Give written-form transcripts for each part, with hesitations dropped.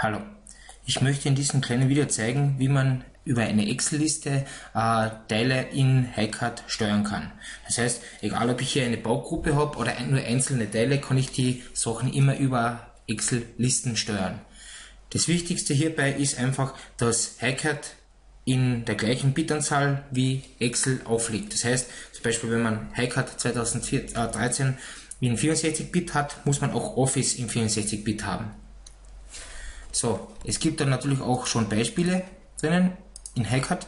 Hallo, ich möchte in diesem kleinen Video zeigen, wie man über eine Excel-Liste Teile in HiCAD steuern kann. Das heißt, egal ob ich hier eine Baugruppe habe oder nur einzelne Teile, kann ich die Sachen immer über Excel-Listen steuern. Das Wichtigste hierbei ist einfach, dass HiCAD in der gleichen Bitanzahl wie Excel aufliegt. Das heißt, zum Beispiel wenn man HiCAD 2013 in 64-Bit hat, muss man auch Office in 64-Bit haben. So, es gibt dann natürlich auch schon Beispiele drinnen in HiCAD.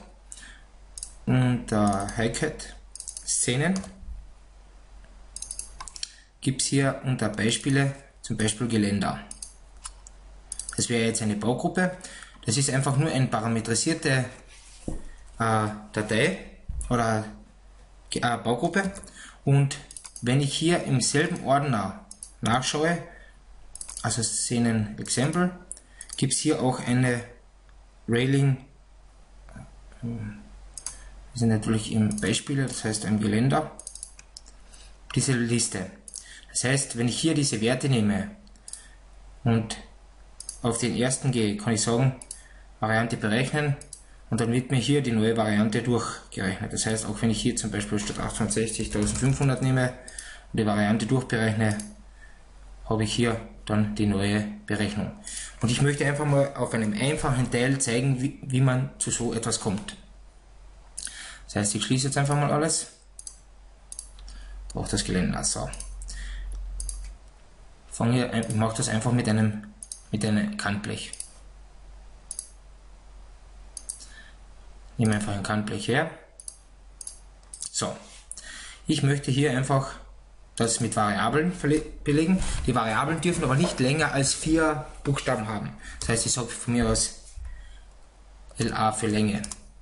Unter HiCAD Szenen gibt es hier unter Beispiele zum Beispiel Geländer. Das wäre jetzt eine Baugruppe. Das ist einfach nur eine parametrisierte Datei oder Baugruppe. Und wenn ich hier im selben Ordner nachschaue, also Szenen Example, gibt es hier auch eine Railing, wir sind natürlich im Beispiel, das heißt ein Geländer, diese Liste. Das heißt, wenn ich hier diese Werte nehme und auf den ersten gehe, kann ich sagen, Variante berechnen, und dann wird mir hier die neue Variante durchgerechnet. Das heißt, auch wenn ich hier zum Beispiel statt 860.500 nehme und die Variante durchberechne, habe ich hier dann die neue Berechnung. Und ich möchte einfach mal auf einem einfachen Teil zeigen, wie man zu so etwas kommt. Das heißt, ich schließe jetzt einfach mal alles. Auch das Geländer. So. Ich mache das einfach mit einem Kantblech. Nehme einfach ein Kantblech her. So. Ich möchte hier einfach das mit Variablen belegen. Die Variablen dürfen aber nicht länger als 4 Buchstaben haben. Das heißt, ich sage von mir aus LA für Länge.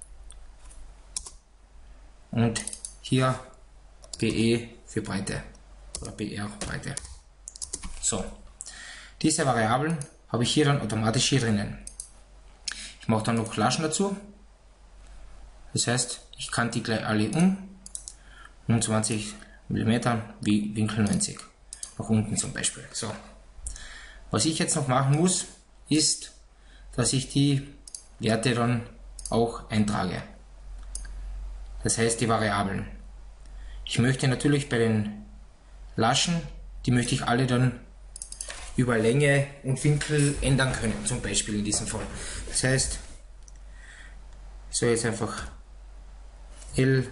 Und hier BE für Breite. Oder BR Breite. So. Diese Variablen habe ich hier dann automatisch hier drinnen. Ich mache dann noch Laschen dazu. Das heißt, ich kann die gleich alle um 20 mm wie Winkel 90. Nach unten zum Beispiel. So. Was ich jetzt noch machen muss, ist, dass ich die Werte dann auch eintrage. Das heißt, die Variablen. Ich möchte natürlich bei den Laschen, die möchte ich alle dann über Länge und Winkel ändern können, zum Beispiel in diesem Fall. Das heißt, ich soll jetzt einfach L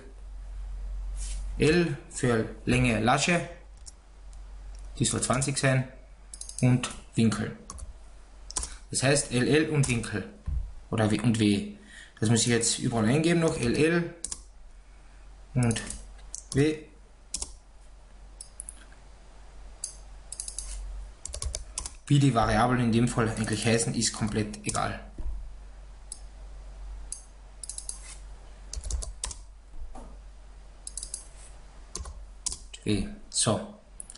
für Länge Lasche, die soll 20 sein, und Winkel. Das heißt LL und Winkel oder W und W. Das muss ich jetzt überall eingeben noch, LL und W. Wie die Variablen in dem Fall eigentlich heißen, ist komplett egal. So,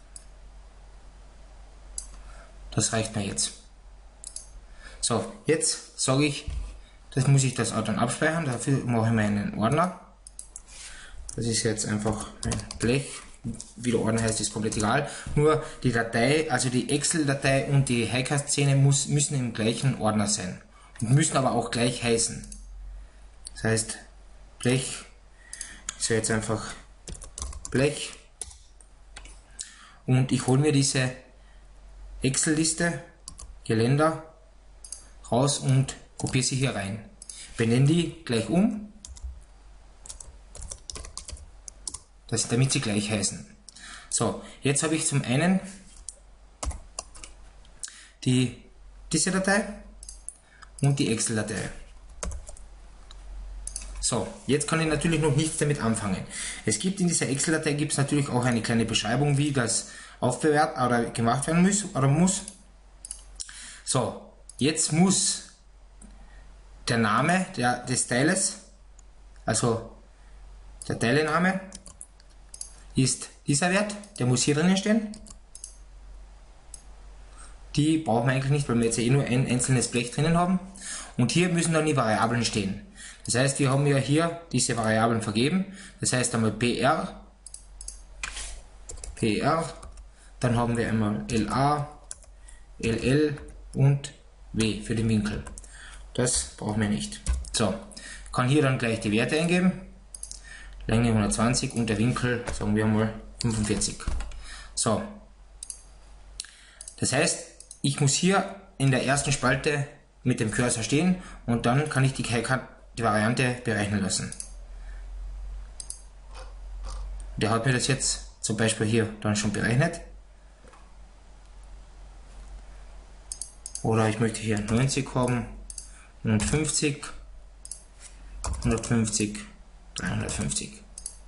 das reicht mir jetzt. So, jetzt sage ich, das muss ich das auch dann abspeichern. Dafür mache ich mir einen Ordner. Das ist jetzt einfach ein Blech. Wie der Ordner heißt, ist komplett egal. Nur die Datei, also die Excel-Datei und die HiCAD-Szene müssen im gleichen Ordner sein und müssen aber auch gleich heißen. Das heißt, Blech, ich sage jetzt einfach Blech. Und ich hole mir diese Excel-Liste, Geländer, raus und kopiere sie hier rein. Benenne die gleich damit sie gleich heißen. So, jetzt habe ich zum einen diese Datei und die Excel-Datei. So, jetzt kann ich natürlich noch nichts damit anfangen. Es gibt in dieser Excel-Datei natürlich auch eine kleine Beschreibung, wie das aufbewahrt oder gemacht werden muss. So, jetzt muss der Name des Teiles, also der Teilename, ist dieser Wert, der muss hier drinnen stehen. Die brauchen wir eigentlich nicht, weil wir jetzt eh nur ein einzelnes Blech drinnen haben. Und hier müssen dann die Variablen stehen. Das heißt, wir haben ja hier diese Variablen vergeben. Das heißt einmal PR, dann haben wir einmal LA, LL und W für den Winkel. Das brauchen wir nicht. So, kann hier dann gleich die Werte eingeben. Länge 120 und der Winkel, sagen wir mal 45. So, das heißt, ich muss hier in der ersten Spalte mit dem Cursor stehen und dann kann ich die Variante berechnen lassen. Der hat mir das jetzt zum Beispiel hier dann schon berechnet. Oder ich möchte hier 90 haben, 150, 150, 350.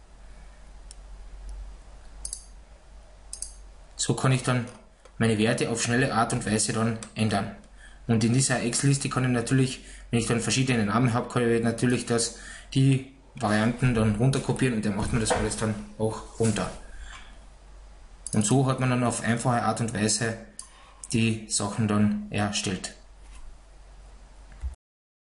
So kann ich dann meine Werte auf schnelle Art und Weise dann ändern. Und in dieser Excel-Liste kann ich natürlich, wenn ich dann verschiedene Namen habe, kann ich natürlich die Varianten dann runterkopieren und der macht mir das alles dann auch runter. Und so hat man dann auf einfache Art und Weise die Sachen dann erstellt.